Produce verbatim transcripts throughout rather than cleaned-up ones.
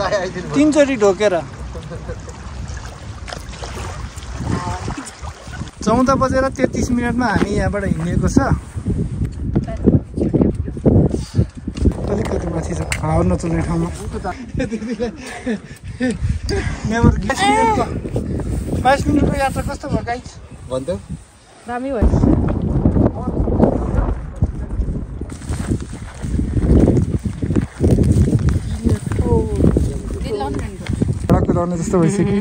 तीनचोटि ढोकेर चौध बजेर तेत्तिस मिनटमा हामी यहाँबाट हिँडेको छ। अलिकति माथि छ हावा नचल्ने ठाउँमा। नेभर बाइस मिनटको बाइस मिनटको यात्रा कस्तो भयो गाइस भन्दै दामी भयो। सडकको रहने जस्तो भइसक्यो।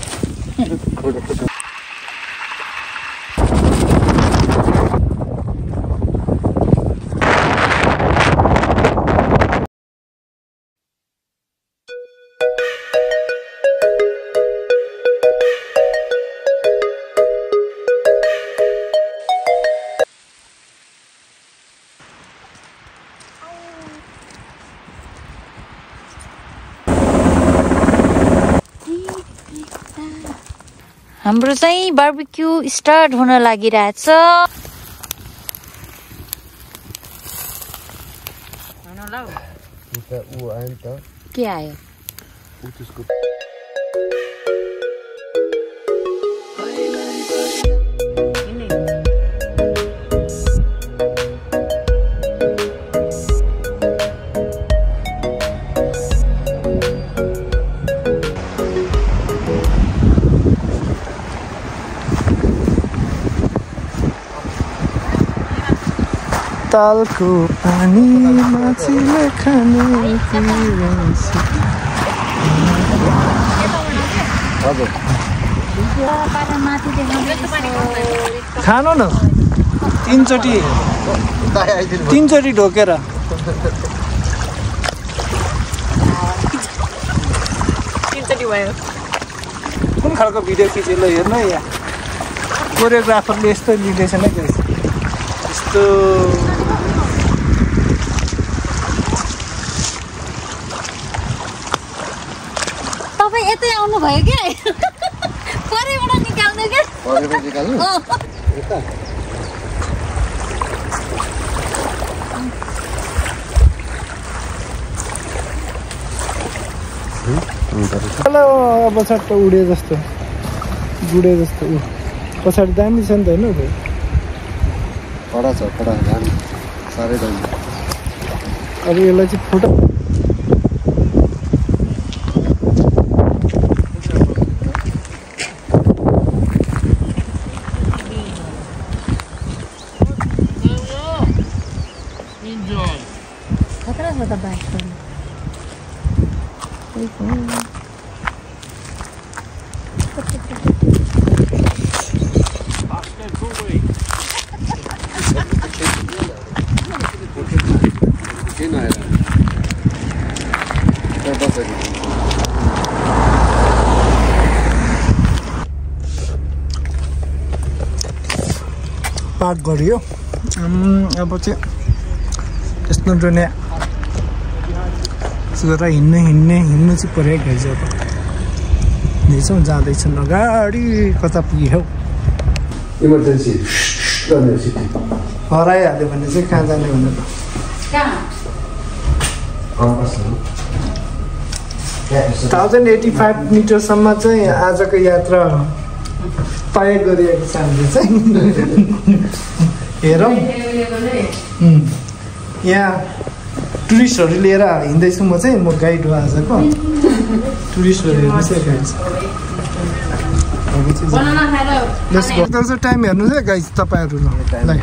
हाम्रो चाहिँ बार्बिक्यू स्टार्ट हुन लागिरहेछ। के आयो तालको पानी माछीले खाने खानु न तीनचोटि तीनचोटि ढोकेर तीनचोटि भयो। कुन खालको भिडियो खिचेर हेर्नु यहाँ कोरियोग्राफरले यस्तो लिँदैछ नै यस्तो। तपाईँ यतै आउनु भयो क्या परेबाट निकाल्नु क्या परेबाट निकाल्नु यता अब पछाडि त उडे जस्तो गुडे जस्तो ऊ पछाडि दामी छ नि त होइन कडा छ कडा दामी साह्रै दामी। अब यसलाई चाहिँ फोटो खतरा छ त बाइक पनि। पार्क गरियो अब चाहिँ यस्तो डोने गरेर हिँड्ने हिँड्ने हिँड्नु चाहिँ पऱ्यो है चाहिँ अब हिँड्छौँ जाँदैछन् अगाडि कता पुग्यो इमर्जेन्सी हराइहाल्यो भने चाहिँ कहाँ जाने भनेर थाउजन्ड एटी फाइभ मिटरसम्म चाहिँ आजको यात्रा तय गरिएको छ हामीले चाहिँ हेरौँ यहाँ टुरिस्टहरू लिएर हिँड्दैछु म चाहिँ म गाइड हो आजको टुरिस्टहरू हेर्नु चाहिँ गाइड चाहिँ टाइम हेर्नु चाहिँ गाइड तपाईँहरूलाई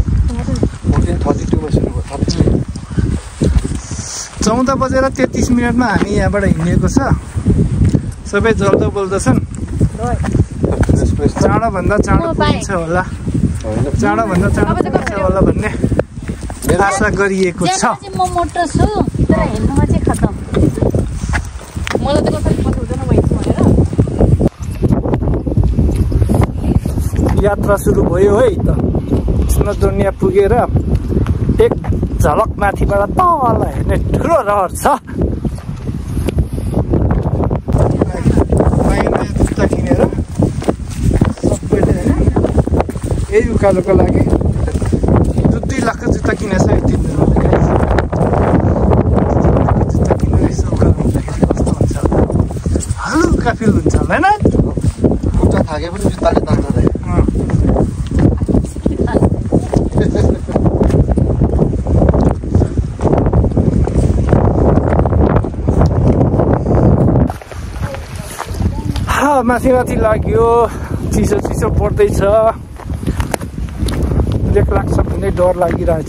चौध बजेर तेत्तिस मिनटमा हामी यहाँबाट हिँडेको छ। सबै जल्दो बोल्दो छन् चाँडोभन्दा चाँडो पुगिन्छ होला चाँडोभन्दा चाँडो पुगिन्छ होला भन्ने आशा गरिएको छ। म मोटो छु तर हेर्नुमा चाहिँ खतम। मलाई त कसरी पछि हुँदैन भइसक्यो भनेर यात्रा सुरु भयो है त स्नोदोनिया पुगेर एक झलक माथिबाट तल हेर्ने ठुलो रहर छ। जुत्ता किनेर सबैले होइन यही उकालोको लागि दुई दुई लाखको जुत्ता किनेछ यो तिनजनाले जुत्ता किनेर यसो उकालो हुँदाखेरि कस्तो हुन्छ हल्का फिल हुन्छ होला हैन खुट्टा थाके पनि जुत्ताले तान्छ रे माथि माथि लाग्यो चिसो चिसो पर्दैछ ब्रेक लाग्छ भन्ने डर लागिरहेछ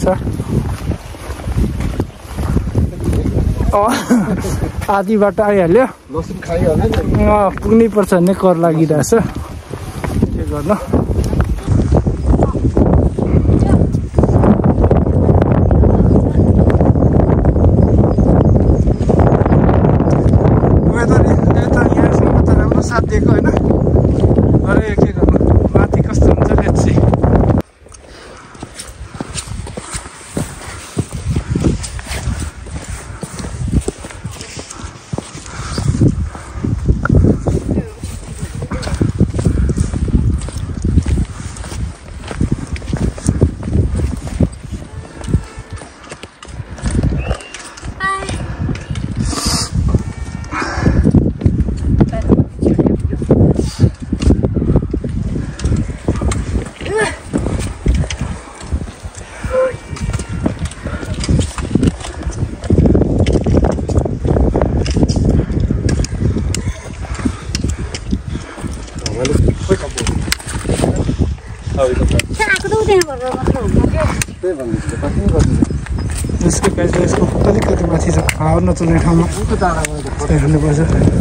आधी बाटो आइहाल्यो लसुन खाइहाल्यो नि पुग्नै पर्छ भन्ने कर लागिरहेछ के गर्नु दिएको होइन अरे के गर्नु माथि कस्तो हुन्छ लेट्स सी यसको गाइस यसको अलिकति माथि छ हावा नचल्ने ठाउँमा हेर्नुपर्छ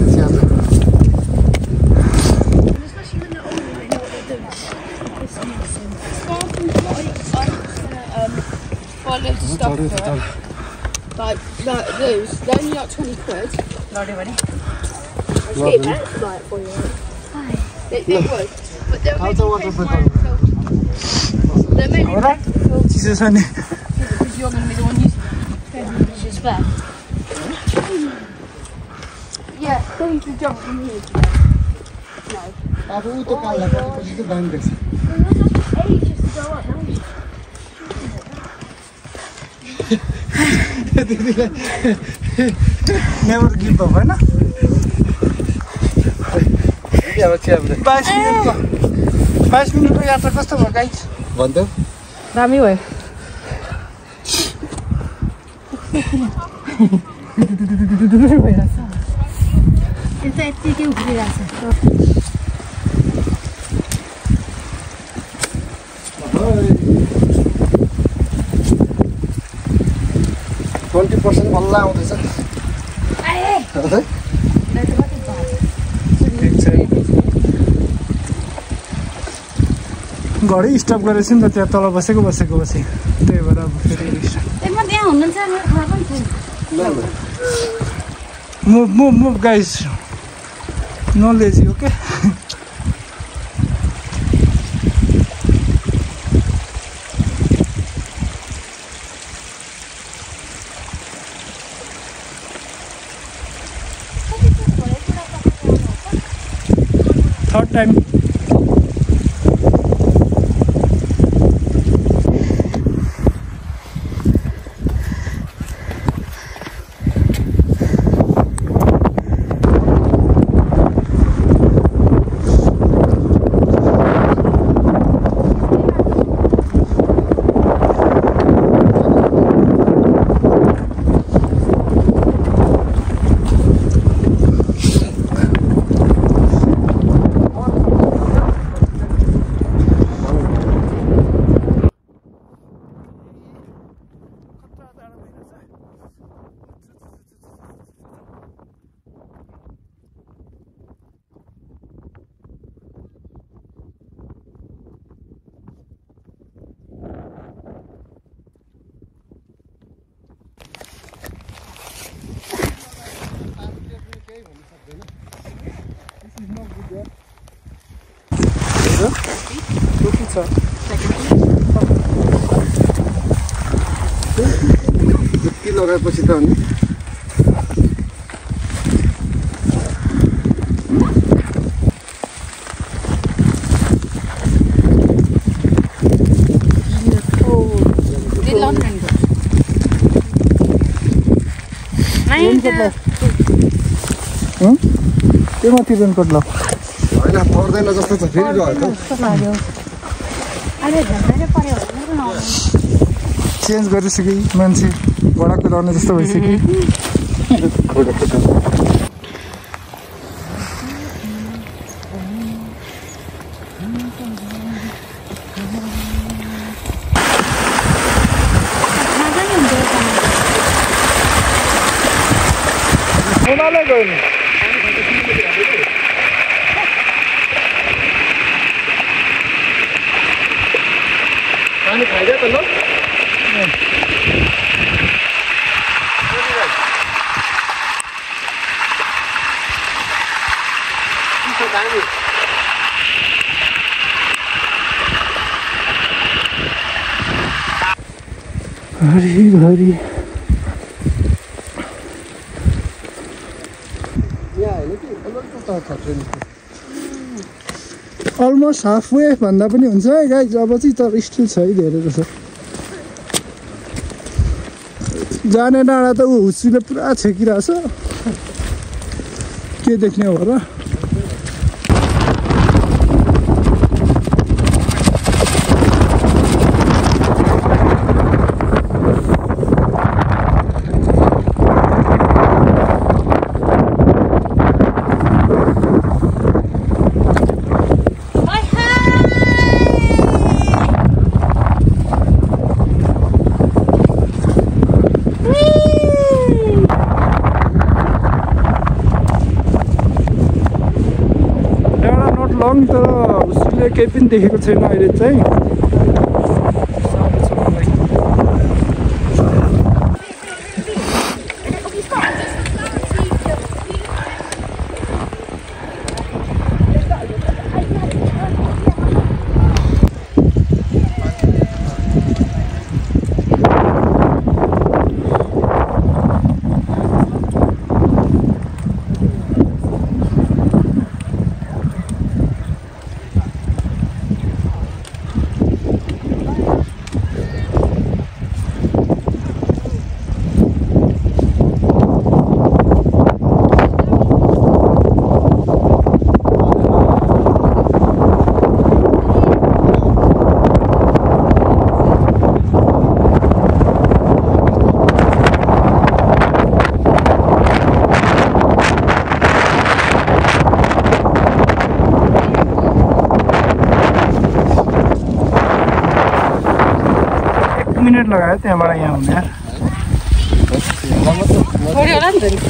Like, like those, they're only like twenty quid. लड्यो भने Cheap, eh? Like, for you. They, they would. But they'll make you pay for it. They'll make you pay for it. चिसो छ नि Because you're going to be the one using it. she's fair Yeah, don't you jump from here. अब उ त काल्ला पछि त दामी देख्छ Ages to go up, no? Never give up होइन बाइस मिनटको बाइस मिनटको यात्रा कस्तो भयो गाइस भन्दै दामी भयो It's like taking a twenty percent बल्ल आउँदैछ घरै स्टप गरेपछि नि त त्यहाँ तल बसेको बसेको बसेँ त्यही भएर अब फेरि त्यहाँ हुनुहुन्छ मेरो खबर पनि थियो move move move guys no lazy okay third time जुत्ती लगाएपछि त अनि त्यो माथि रेनकोट ल होइन पर्दैन जस्तो छ फेरि गयो त कस्तो लाग्यो अरे झन्डै पर्यो भने न चेन्ज गरिसके मान्छे बडा कुदाउने जस्तो भइसक्यो उनीहरूले गयो नि पानी खाइदियो त ल हरी भरी अलमोस्ट हाफ वे भन्दा पनि हुन्छ है गाइज अब चाहिँ तर स्टिल छ है धेरै जस्तो जाने डाँडा त ऊ हुस्सीले पुरा छेकिरहेछ के देख्ने हो र लङ तर उसले केही पनि देखेको छैन अहिले चाहिँ मिनट लगायो त्यहाँबाट यहाँ हुने थोरै होला नि त नि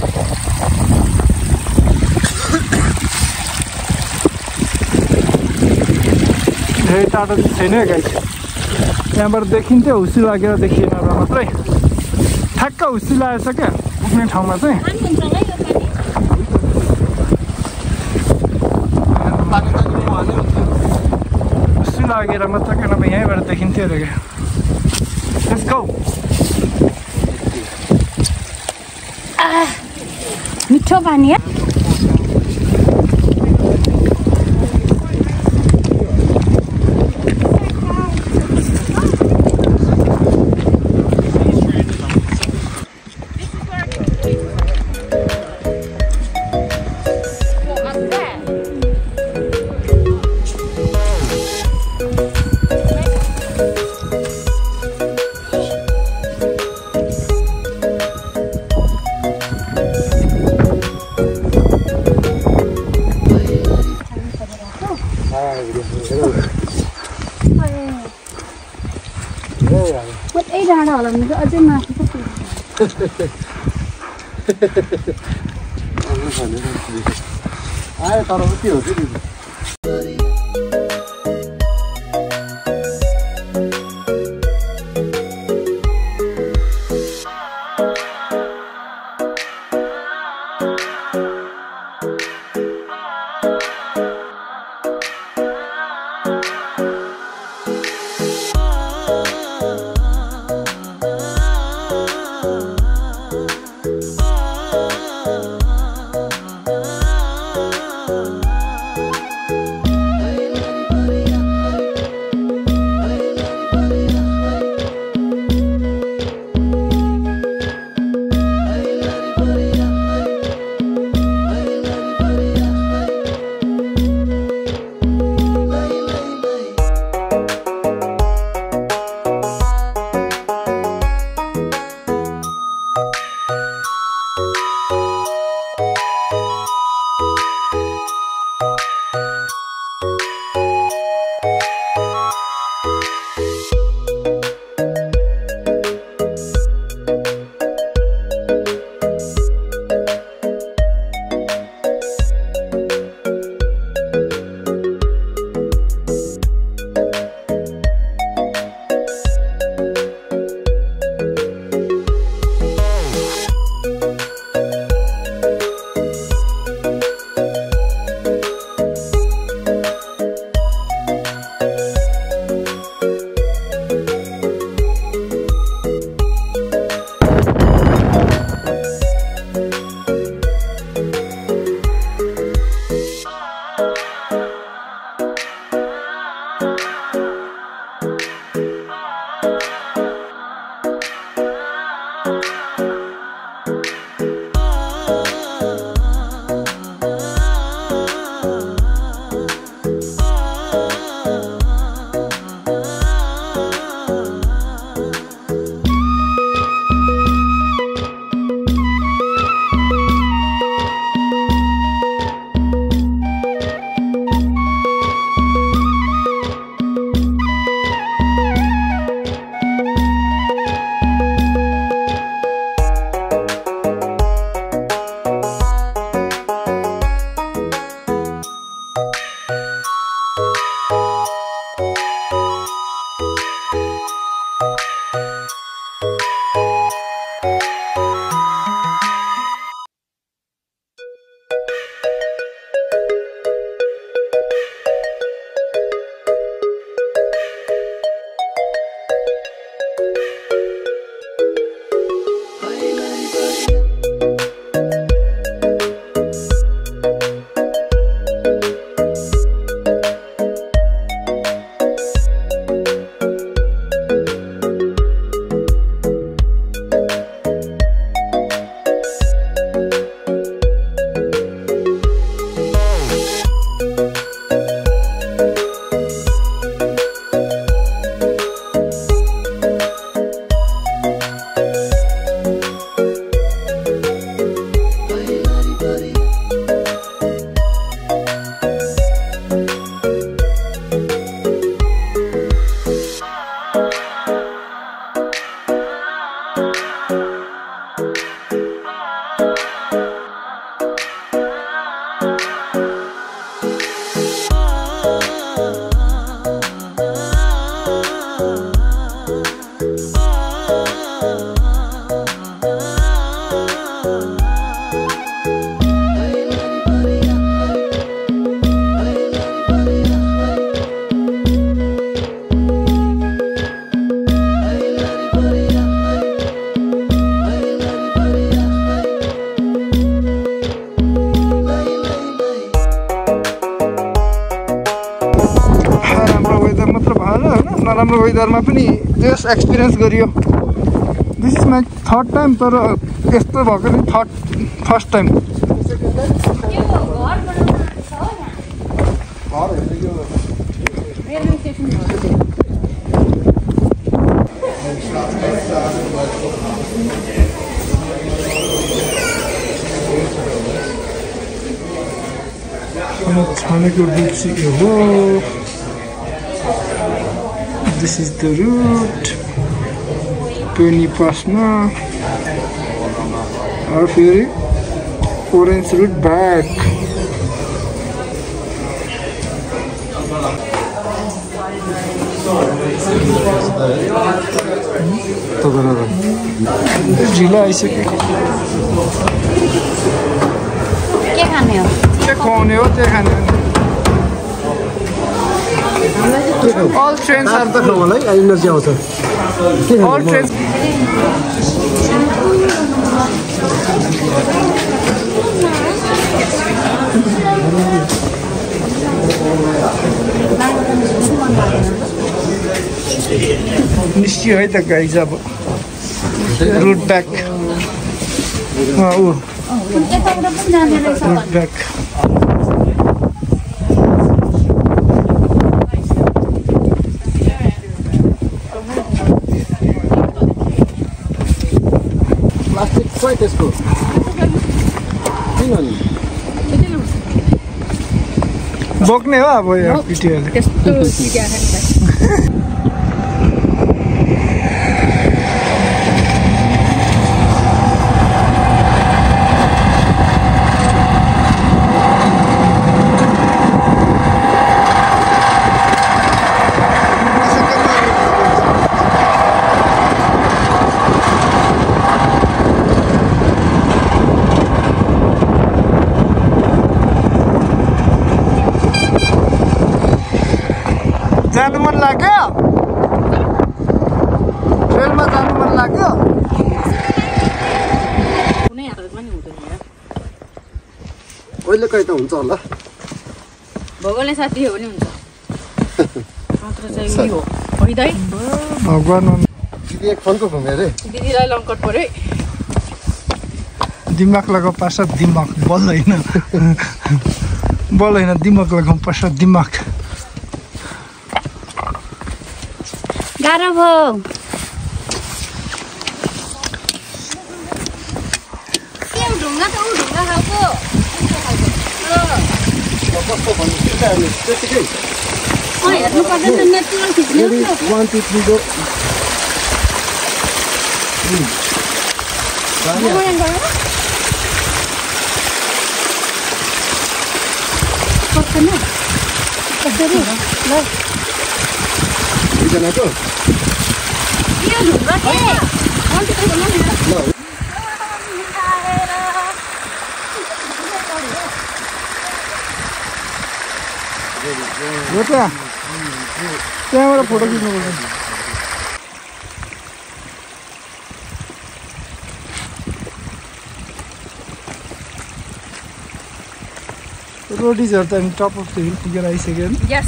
धेरै टाढो चाहिँ छैन गाइस त्यहाँबाट देखिन्थ्यो हुस्सी लागेर देखिएन र मात्रै ठ्याक्क हुस्सी लागेछ क्या पुग्ने ठाउँमा चाहिँ हुस्सी लागेर मात्र क्या नभए यहीँबाट देखिन्थ्यो अरे क्या Let's go. मिठो पानी है कतै डाँडा होला भने चाहिँ अझै माथि पो आयो तर के हो कि नराम्रो वेदरमा पनि जस एक्सपिरियन्स गरियो this is my third time तर यस्तो भएको नि थर्ड फर्स्ट टाइम छानेको रुट चाहिँ हो This is the route. Penny Pasna. Or Fury. Orange route back. जिला ऐसे के क्या खाने हो क्या खाने हो क्या खाने हो All trains are the मलाई एनर्जी आउँछ all trains निश्चय है त गाइज अब route back route back Quite as good. Hang on. बोक्ने हो अब यहाँ पिटिएले त्यस्तो सिधा खाने जानु मन लाग्यो ट्रेनमा जानु मन लाग्यो कुनै हातमा नि हुँदैन यार कहिले कहीँ त हुन्छ होला भगवानले साथ दियो भने हुन्छ मात्र चाहिँ यो हो है दाइ भगवान दिदी एक फोनको घुमे रे दिदीलाई लङ्कट पर्यो दिमाग लगाउ पासा दिमाग बल होइन बल होइन दिमाग लगाउ पासा दिमाग गाह्रो भयो ढुङ्गा त ऊ ढुङ्गा खालको कस्तो भन्नु त्यतिकै हेर्नु पर्दैन नेचुरल खिच्नु वान टू थ्री गो पर्दैन कसरी ल दुईजनाको यो ढुङ्गा के अन्त त ढुङ्गा नि हो त त्यहाँबाट फोटो खिच्नुपर्छ रोडीजहरू त हामी टप अफ द हिल पुगेर आइसक्यो नि यस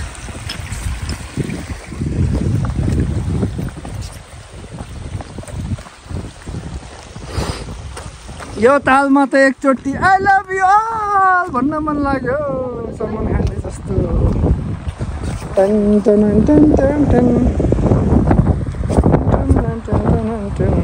यो तालमा त एकचोटि आई लभ यु अल भन्न मन लाग्यो सलमान खानले जस्तो टन टन टन टन टन टन टन टन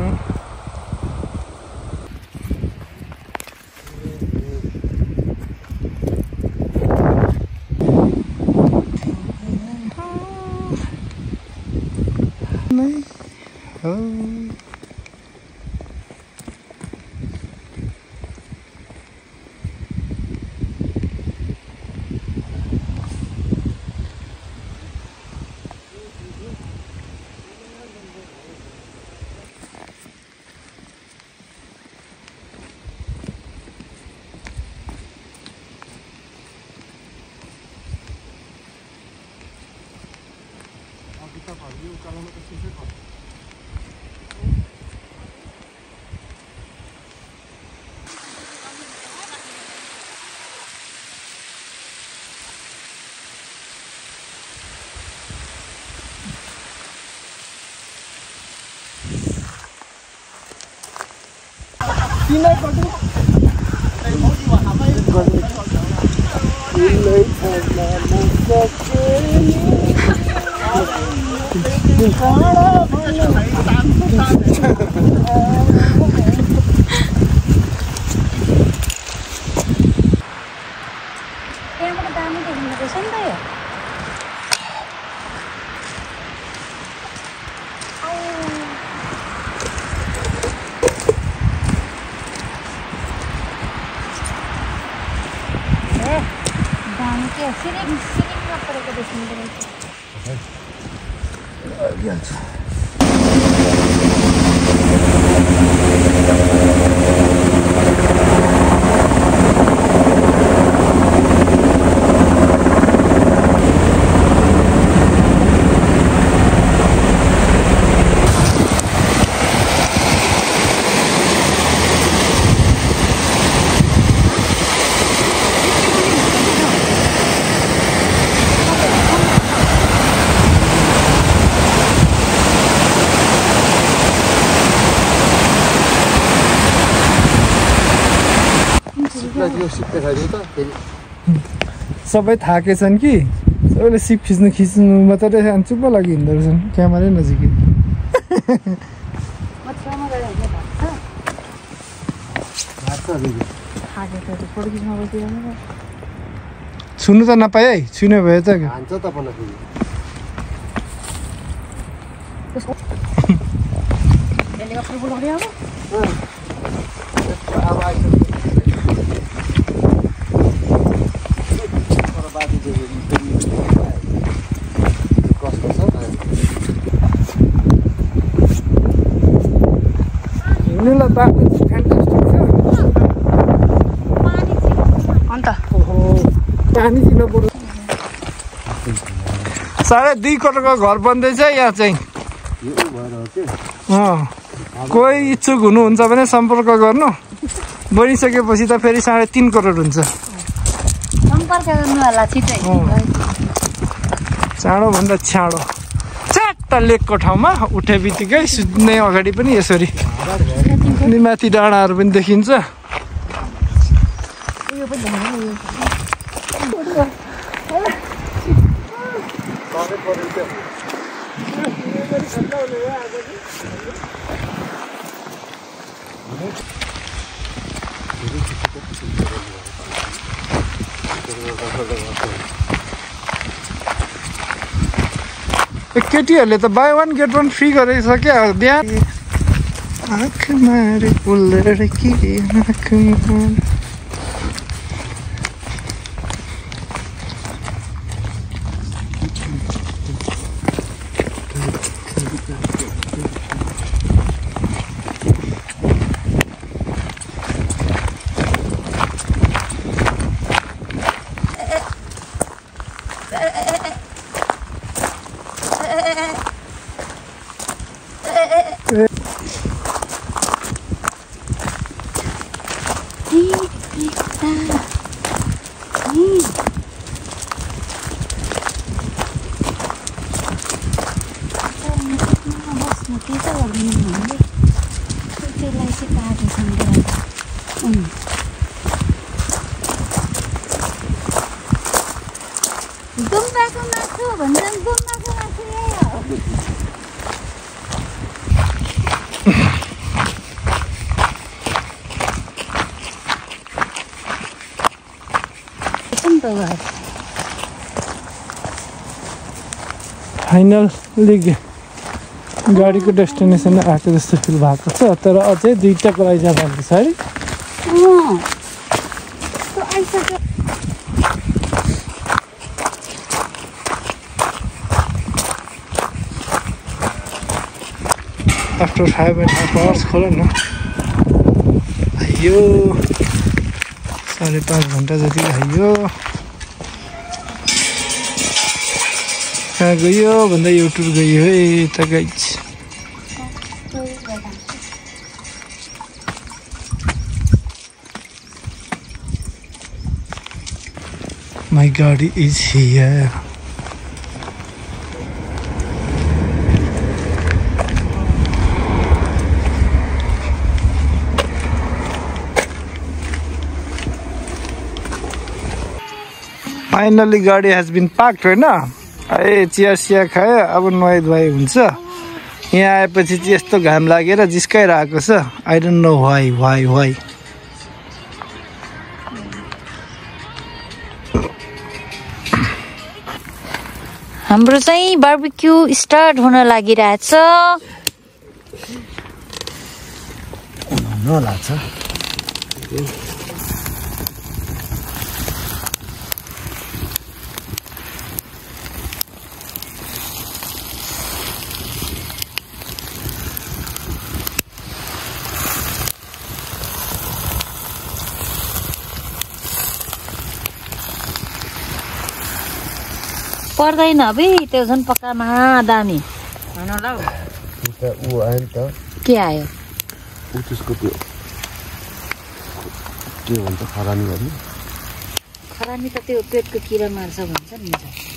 त्यहाँबाट दामी देख्नु रहेछ नि त यो ए दामी के सिरिङ सिरिङमा परेको देखिँदो रहेछ सबै थाकेछन् कि सबैले सिप खिच्नु खिच्नु मात्रै अनि चुप्प लागि हिँड्दो रहेछन् क्यामेरै नजिकै छुनु त नपाए है छुने भयो त हिँड्नुलाई बाटो फ्यान्टास्टिक छ अन्त पानी किन पर्यो साढे दुई करोडको घर बन्दैछ यहाँ चाहिँ अँ कोही इच्छुक हुनुहुन्छ भने सम्पर्क गर्नु बनिसकेपछि त फेरि साढे तिन करोड हुन्छ सम्पर्क गर्नु होला छिटै चाँडोभन्दा छाँडो च्याट्ट लेकको ठाउँमा उठे बित्तिकै सुत्ने अगाडि पनि यसरी अनि माथि डाँडाहरू पनि देखिन्छ केटीहरूले त buy one get one free गरेको छ क्या बिहान आँख मारे लडकी आँखमा गुम्बाको मासु भन्छन् गुम्बाको मासु फाइनली गाडीको डेस्टिनेसन आएको जस्तो फिल भएको छ तर अझै दुईवटाको लागि जाँदा हुन्छ है after five and half hours खोल न आइयो साढे पाँच घन्टा जति आइयो कहाँ गयो भन्दा यो टुर गयो है त गाइस My गाडी is here. Finally गाडी has been parked हैन ए चिया सिया खायो अब नुहाइ धुवाइ हुन्छ यहाँ आएपछि चाहिँ यस्तो घाम लागेर जिस्काइरहेको छ I don't know why why why हाम्रो चाहिँ बारबेक्यू स्टार्ट हुन लागिरहेछ न लाग्छ पर्दैन अबे त्यो झन् पक्का महा दामी हैन ल उ आयो नि त के आयो उ त्यसको त्यो के भन्छ खरानी गर्ने खरानी त त्यो पेटको किरा मार्छ भन्छ नि